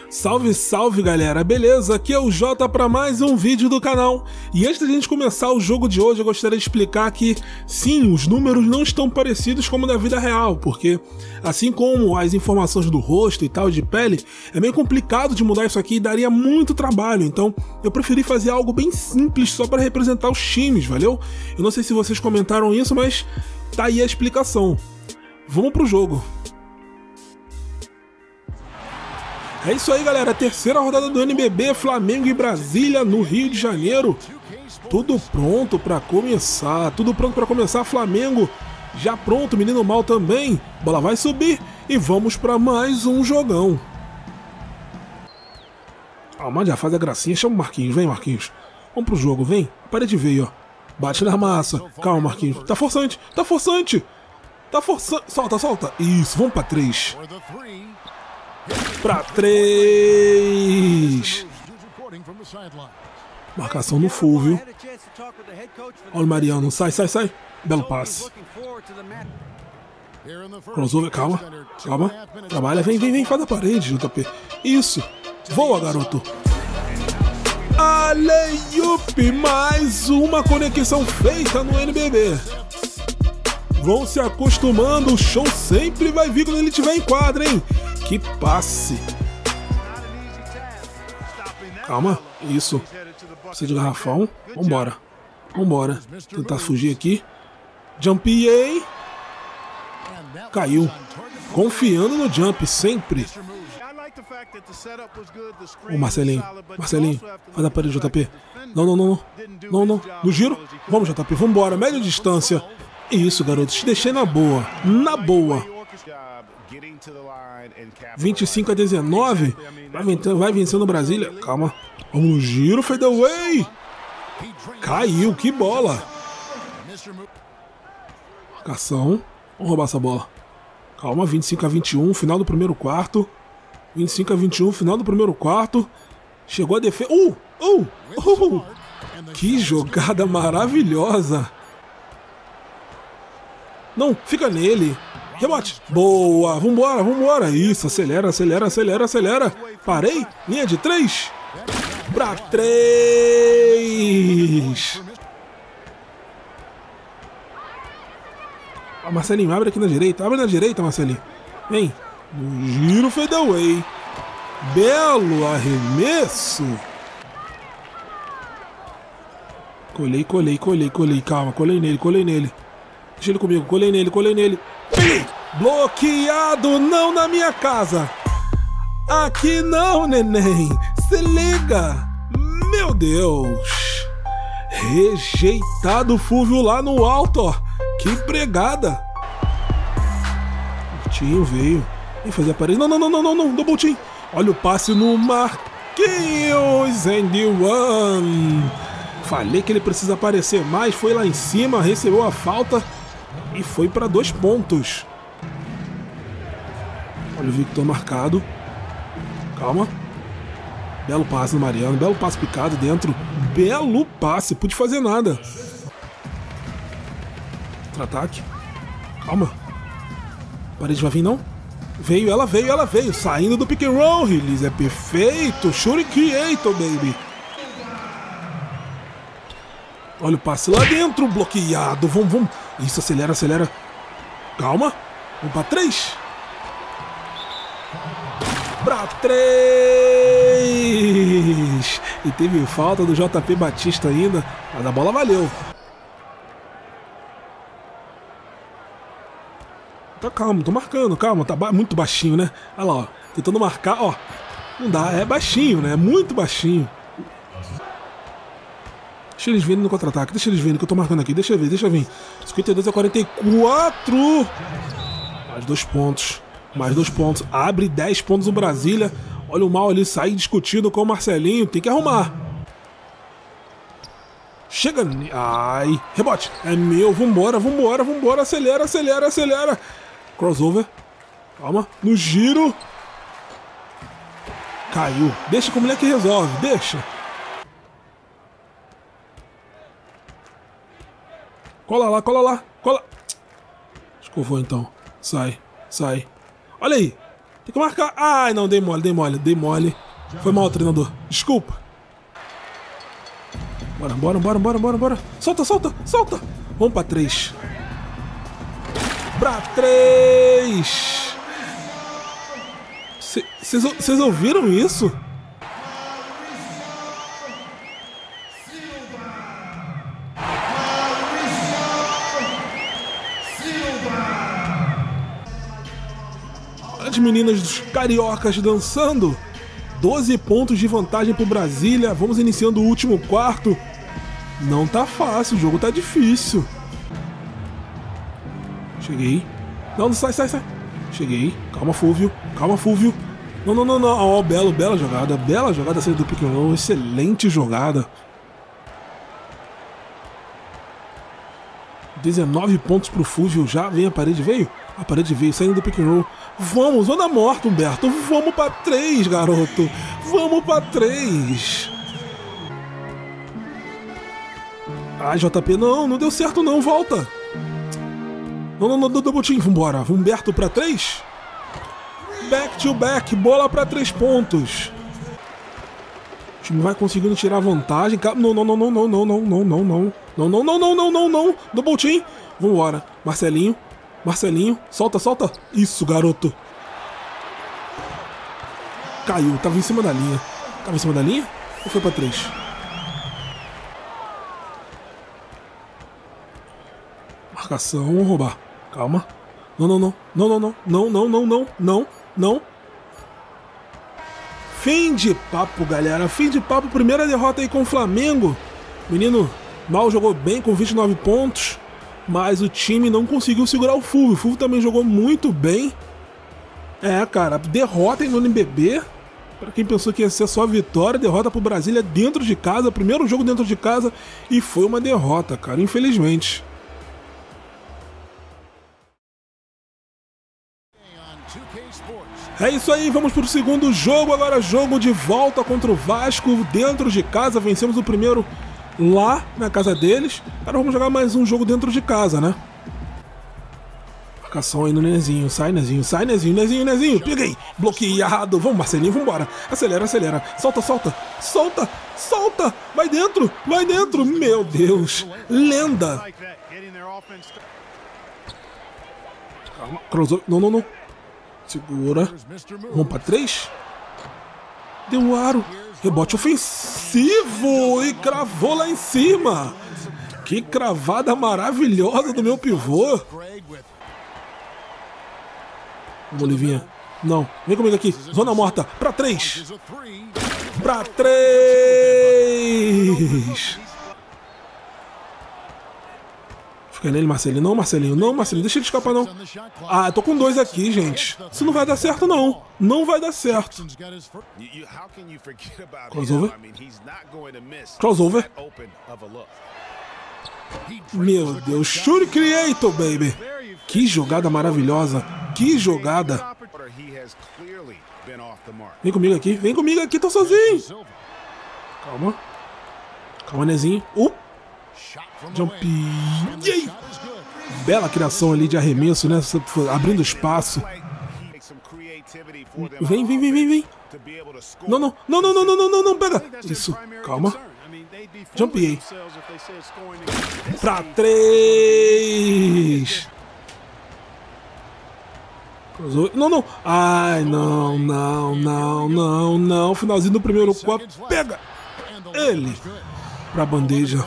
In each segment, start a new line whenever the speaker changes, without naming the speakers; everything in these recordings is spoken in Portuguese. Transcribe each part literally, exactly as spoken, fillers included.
Salve, salve galera, beleza? Aqui é o Jota para mais um vídeo do canal. E antes da gente começar o jogo de hoje, eu gostaria de explicar que sim, os números não estão parecidos como da vida real, porque assim como as informações do rosto e tal, de pele, é meio complicado de mudar isso aqui e daria muito trabalho, então eu preferi fazer algo bem simples só para representar os times, valeu? Eu não sei se vocês comentaram isso, mas tá aí a explicação. Vamos pro jogo. É isso aí, galera, terceira rodada do N B B, Flamengo e Brasília no Rio de Janeiro. Tudo pronto para começar, tudo pronto para começar, Flamengo já pronto, menino mal também. Bola vai subir e vamos para mais um jogão. Calma, já faz a gracinha, chama o Marquinhos, vem Marquinhos. Vamos pro jogo, vem, parede veio, ó. Bate na massa, calma Marquinhos, tá forçante, tá forçante. Tá forçando, solta, solta. Isso, vamos para três. Pra três. Marcação no full, viu? Olha o Mariano, sai, sai, sai. Belo passe. Crossover, calma, calma. Trabalha, vem, vem, vem, faz a parede, J P. Isso, voa, garoto. Alley-oop, mais uma conexão feita no N B B. Vão se acostumando, o show sempre vai vir quando ele estiver em quadra, hein? Que passe! Calma, isso. Precisa de garrafão. Vambora. Vambora. Tentar fugir aqui. Jumpei. Caiu. Confiando no jump, sempre. Ô Marcelinho, Marcelinho, faz a parede, J P. Não, não, não, não. Não, não. No giro. Vamos, J P, vambora. Média distância. Isso, garoto. Te deixei na boa. Na boa. vinte e cinco a dezenove. Vai vencendo, vai vencendo Brasília. Calma. Vamos no giro, fadeaway. Caiu, que bola. Marcação. Vamos roubar essa bola. Calma, vinte e cinco a vinte e um, final do primeiro quarto. vinte e cinco a vinte e um, final do primeiro quarto. Chegou a defesa. Uh! Uh! Uh! Que jogada maravilhosa. Não, fica nele. Rebote. Boa. Vambora, vambora. Isso, acelera, acelera, acelera, acelera. Parei. Linha de três. Pra três. Ah, Marcelinho, abre aqui na direita. Abre na direita, Marcelinho. Vem. No giro, fadeaway. Belo arremesso. Colei, colei, colei, colei. Calma, colei nele, colei nele. Deixa ele comigo, colei nele, colei nele. Peguei! Bloqueado, não na minha casa. Aqui não, neném. Se liga. Meu Deus. Rejeitado o Fúvio lá no alto, ó. Que pregada. Curtinho veio. Vem fazer a parede. Não, não, não, não, não, não. Double team. Olha o passe no Marquinhos. And one. Falei que ele precisa aparecer mais. Foi lá em cima, recebeu a falta. E foi para dois pontos. Olha o Victor marcado. Calma. Belo passe no Mariano. Belo passe picado dentro. Belo passe. Pude fazer nada. Contra-ataque. Calma. A parede vai vir, não? Veio, ela veio, ela veio. Saindo do pick and roll. Release é perfeito. Shuri Creator, baby. Olha o passe lá dentro. Bloqueado. Vamos, vamos. Isso, acelera, acelera. Calma. Vamos pra três. Pra três. E teve falta do J P Batista ainda. Mas a bola valeu. Tá calmo, tô marcando, calma. Tá ba muito baixinho, né? Olha lá, ó. Tentando marcar, ó. Não dá, é baixinho, né? É muito baixinho. Deixa eles virem no contra-ataque, deixa eles virem que eu tô marcando aqui, deixa eu ver, deixa eu vir. cinquenta e dois a quarenta e quatro. Mais dois pontos, mais dois pontos. Abre dez pontos o Brasília. Olha o mal ali, sai discutindo com o Marcelinho, tem que arrumar. Chega, ai, rebote, é meu, vambora, vambora, vambora, acelera, acelera, acelera. Crossover, calma, no giro. Caiu, deixa com o moleque resolve, deixa. Cola lá, cola lá, cola. Escovou então. Sai, sai. Olha aí. Tem que marcar. Ai, não, dei mole, dei mole, dei mole. Foi mal, treinador. Desculpa. Bora, bora, bora, bora, bora, bora. Solta, solta, solta. Vamos pra três. Pra três. Vocês ouviram isso? As meninas dos cariocas dançando. doze pontos de vantagem pro Brasília. Vamos iniciando o último quarto. Não tá fácil, o jogo tá difícil. Cheguei. Não, não sai, sai, sai. Cheguei. Calma, Fúvio. Calma, Fúvio. Não, não, não, não. Ó, oh, belo, bela jogada. Bela jogada saindo do pick and roll. Excelente jogada. dezenove pontos pro Fúvio. Já vem a parede, veio? A parede veio, saindo do pick and roll. Vamos, zona morta, Humberto. Vamos pra três, garoto. Vamos pra três. Ai, J P, não, não deu certo não, volta. Não, não, não, double team, vambora. Humberto pra três. Back to back, bola pra três pontos. O time vai conseguindo tirar vantagem. Não, não, não, não, não, não, não, não, não, não. Não, não, não, não, não, não, não. Double team. Vambora. Marcelinho. Marcelinho. Solta, solta. Isso, garoto. Caiu. Tava em cima da linha. Tava em cima da linha? Ou foi pra três? Marcação. Vamos roubar. Calma. Não, não, não. Não, não, não. Não, não, não, não. Não, não. Fim de papo, galera. Fim de papo. Primeira derrota aí com o Flamengo. Menino mal jogou bem com vinte e nove pontos. Mas o time não conseguiu segurar o Fulvio. O Fulvio também jogou muito bem. É, cara. Derrota no N B B. Pra quem pensou que ia ser só vitória. Derrota pro Brasília dentro de casa. Primeiro jogo dentro de casa. E foi uma derrota, cara. Infelizmente. É isso aí, vamos pro segundo jogo, agora jogo de volta contra o Vasco, dentro de casa, vencemos o primeiro lá na casa deles, agora vamos jogar mais um jogo dentro de casa, né? Marcação aí no Nezinho, sai Nezinho, sai Nezinho, Nezinho, Nezinho, peguei, bloqueado, vamos Marcelinho, vambora, acelera, acelera, solta, solta, solta, solta, vai dentro, vai dentro, meu Deus, lenda! Calma, cruzou, não, não, não. Segura. Vamos pra três. Deu um aro. Rebote ofensivo. E cravou lá em cima. Que cravada maravilhosa do meu pivô. Vamos, Olivinha. Não. Vem comigo aqui. Zona morta. Pra três. Pra três. Fica nele, Marcelinho. Não, Marcelinho. Não, Marcelinho. Deixa ele escapar, não. Ah, eu tô com dois aqui, gente. Isso não vai dar certo, não. Não vai dar certo. Crossover. Crossover. Meu Deus. Shoot Creator, baby. Que jogada maravilhosa. Que jogada. Vem comigo aqui. Vem comigo aqui. Tô sozinho. Calma. Calma, Nezinho. Uh. Jump. Yay! Bela criação ali de arremesso, né? Abrindo espaço. Vem, vem, vem, vem, vem. Não, não, não, não, não, não, não, não, não, pega. Isso, calma. Jumpei. Pra três. Não, não. Ai, não, não, não, não, não. Finalzinho do primeiro copo. Pega ele. Pra bandeja.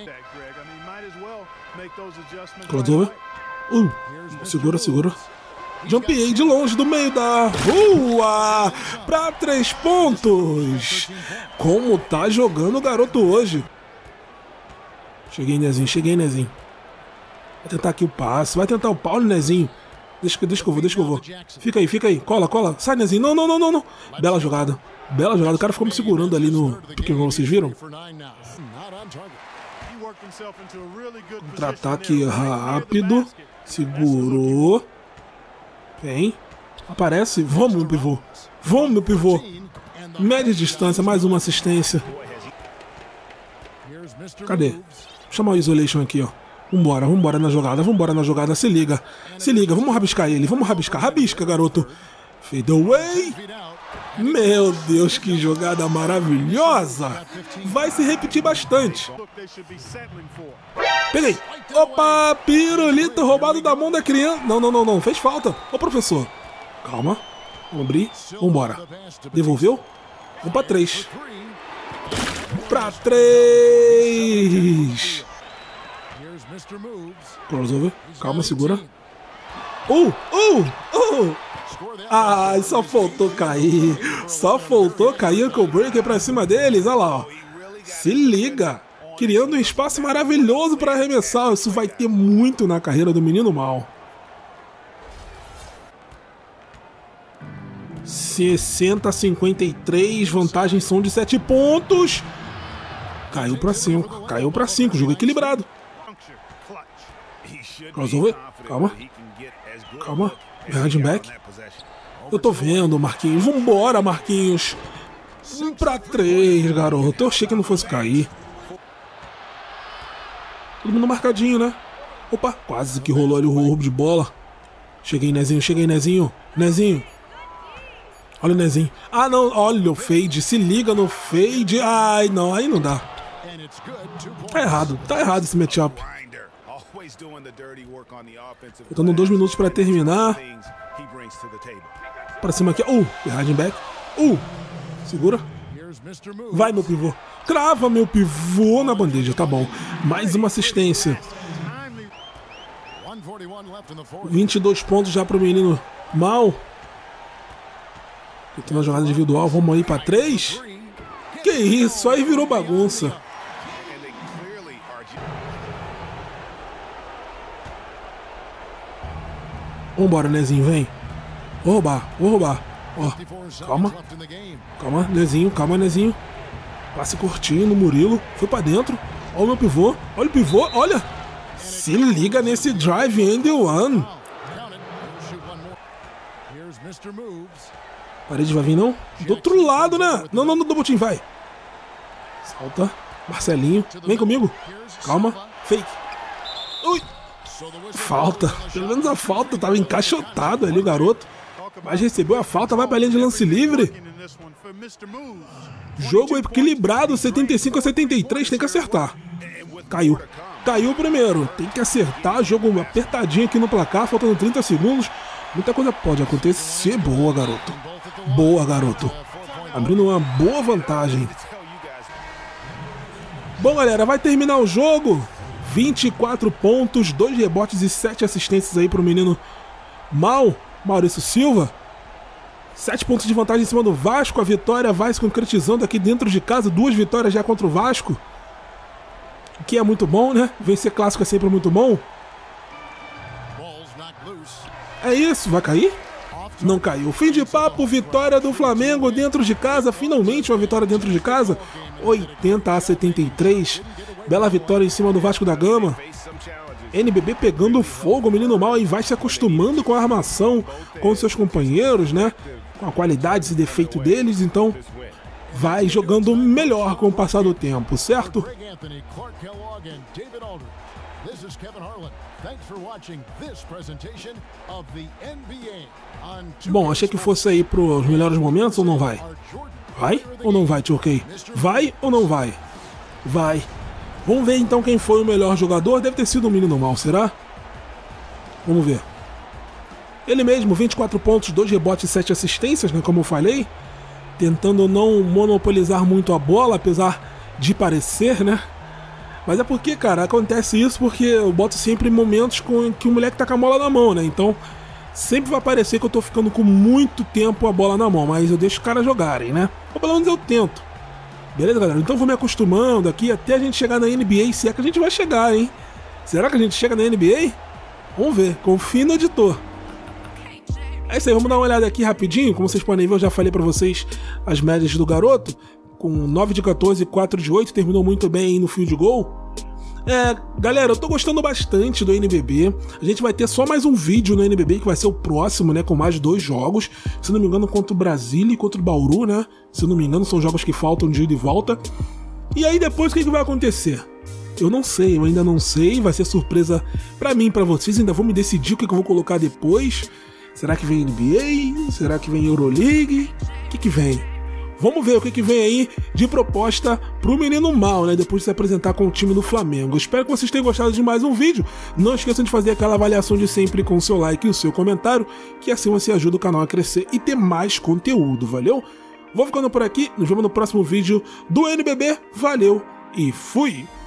Crossover. Uh, segura, segura. Jumpei de longe, do meio da rua. Pra três pontos. Como tá jogando o garoto hoje. Cheguei, Nezinho. Cheguei, Nezinho. Vai tentar aqui o passe. Vai tentar o Paulo, Nezinho. Deixa, deixa que eu vou, deixa que eu vou. Fica aí, fica aí. Cola, cola. Sai, Nezinho. Não, não, não, não, não. Bela jogada. Bela jogada. O cara ficou me segurando ali no pick and roll. Vocês viram? Contra-ataque rápido. Segurou. Vem. Aparece. Vamos, meu pivô. Vamos, meu pivô. Média distância. Mais uma assistência. Cadê? Vou chamar o Isolation aqui, ó. Vambora, vambora na jogada. Vambora na jogada. Se liga. Se liga. Vamos rabiscar ele. Vamos rabiscar. Rabisca, garoto. Fade away. Meu Deus, que jogada maravilhosa. Vai se repetir bastante. Peguei. Opa, pirulito roubado da mão da criança. Não, não, não, não. Fez falta. Ô, professor. Calma. Vamos abrir. Vambora. Devolveu? Vamos pra três. Pra três. Crossover. Calma, segura. Uh, uh, uh. Ai, só faltou cair. Só faltou cair o breaker pra cima deles. Olha lá, ó. Se liga. Criando um espaço maravilhoso para arremessar. Isso vai ter muito na carreira do menino mal. sessenta a cinquenta e três. Vantagens são de sete pontos. Caiu para cinco. Caiu para cinco. Jogo equilibrado. Crossover. Calma. Calma. Behind back. Eu tô vendo, Marquinhos. Vambora, Marquinhos. Um pra três, garoto. Eu achei que não fosse cair. Todo mundo marcadinho, né? Opa, quase que rolou ali o roubo de bola. Cheguei, Nezinho. Cheguei, Nezinho. Nezinho. Olha o Nezinho. Ah, não. Olha o fade. Se liga no fade. Ai, não. Aí não dá. Tá errado. Tá errado esse matchup. Faltando dois minutos pra terminar. Pra cima aqui. Uh, behind back. Uh, segura. Vai, meu pivô. Crava, meu pivô na bandeja. Tá bom. Mais uma assistência. vinte e dois pontos já pro menino mal. Tem uma jogada individual. Vamos aí pra três. Que isso? Aí virou bagunça. Vambora, Nezinho, vem. Vou roubar, vou roubar. Ó, calma. Calma, Nezinho, calma, Nezinho. Passe curtinho no Murilo. Foi pra dentro. Olha o meu pivô. Olha o pivô, olha. Se liga nesse drive and one. Parede vai vir, não? Do outro lado, né? Não, não, no double team, vai. Salta. Marcelinho. Vem comigo. Calma. Fake. Ui. Falta. Pelo menos a falta. Tava encaixotado ali o garoto. Mas recebeu a falta. Vai pra linha de lance livre. Jogo equilibrado. setenta e cinco a setenta e três. Tem que acertar. Caiu. Caiu primeiro. Tem que acertar. Jogo apertadinho aqui no placar. Faltando trinta segundos. Muita coisa pode acontecer. Boa, garoto. Boa, garoto. Abrindo uma boa vantagem. Bom, galera. Vai terminar o jogo. vinte e quatro pontos, dois rebotes e sete assistências aí pro menino mal, Maurício Silva. sete pontos de vantagem em cima do Vasco. A vitória vai se concretizando aqui dentro de casa. Duas vitórias já contra o Vasco. O que é muito bom, né? Vencer clássico é sempre muito bom. É isso, vai cair? Não caiu. Fim de papo, vitória do Flamengo dentro de casa. Finalmente uma vitória dentro de casa. oitenta a setenta e três. Bela vitória em cima do Vasco da Gama. N B B pegando fogo, o menino mal aí vai se acostumando com a armação, com seus companheiros, né? Com a qualidade e defeito deles, então vai jogando melhor com o passar do tempo, certo? Bom, achei que fosse aí pros melhores momentos ou não vai? Vai ou não vai, tio K? Vai ou não vai? Vai. Vamos ver então quem foi o melhor jogador. Deve ter sido o menino mal, será? Vamos ver. Ele mesmo, vinte e quatro pontos, dois rebotes e sete assistências, né, como eu falei. Tentando não monopolizar muito a bola, apesar de parecer, né? Mas é porque, cara, acontece isso porque eu boto sempre momentos com que o moleque tá com a bola na mão, né? Então, sempre vai parecer que eu tô ficando com muito tempo a bola na mão, mas eu deixo os caras jogarem, né? Ou pelo menos eu tento. Beleza, galera? Então vou me acostumando aqui até a gente chegar na N B A, se é que a gente vai chegar, hein? Será que a gente chega na N B A? Vamos ver, confio no editor. É isso aí, vamos dar uma olhada aqui rapidinho. Como vocês podem ver, eu já falei pra vocês as médias do garoto. Com nove de quatorze e quatro de oito, terminou muito bem aí no field goal. É, galera, eu tô gostando bastante do N B B. A gente vai ter só mais um vídeo no N B B, que vai ser o próximo, né? Com mais dois jogos. Se não me engano, contra o Brasília e contra o Bauru, né? Se não me engano, são jogos que faltam de ida e volta. E aí depois, o que, que vai acontecer? Eu não sei, eu ainda não sei. Vai ser surpresa pra mim e pra vocês. Ainda vou me decidir o que, que eu vou colocar depois. Será que vem N B A? Será que vem Euroleague? O que que vem? Vamos ver o que que vem aí de proposta pro menino mal, né? Depois de se apresentar com o time do Flamengo. Espero que vocês tenham gostado de mais um vídeo. Não esqueçam de fazer aquela avaliação de sempre com o seu like e o seu comentário, que assim você ajuda o canal a crescer e ter mais conteúdo, valeu? Vou ficando por aqui, nos vemos no próximo vídeo do N B B. Valeu e fui!